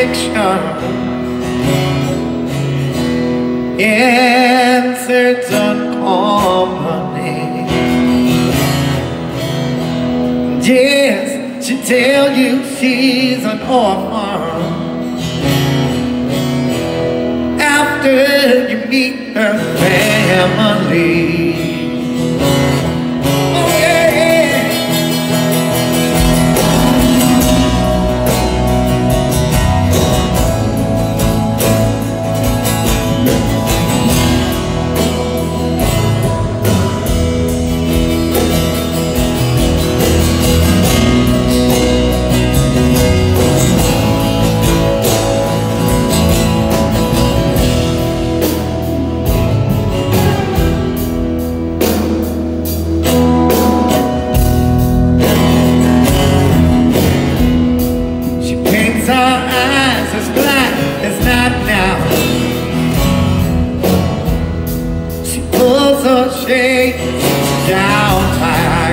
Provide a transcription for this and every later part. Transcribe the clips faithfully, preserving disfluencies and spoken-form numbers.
affection in certain company. Yes, she tell you she's an orphan after you meet her family. Oh yeah. Shake down tight.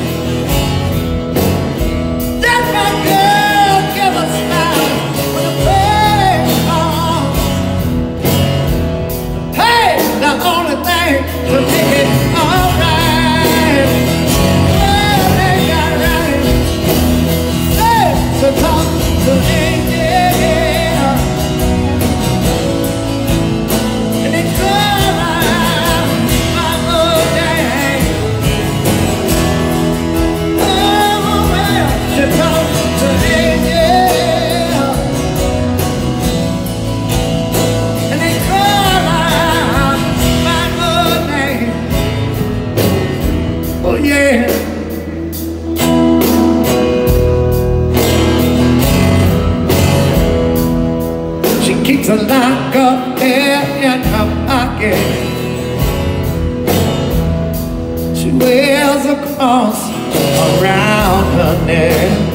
Let my girl give a smile when the pain comes. Hey, the only thing to make it alright. Well, they got right. Hey, so talk to me. Oh yeah. She keeps a lock of hair in her pocket. She wears a cross around her neck.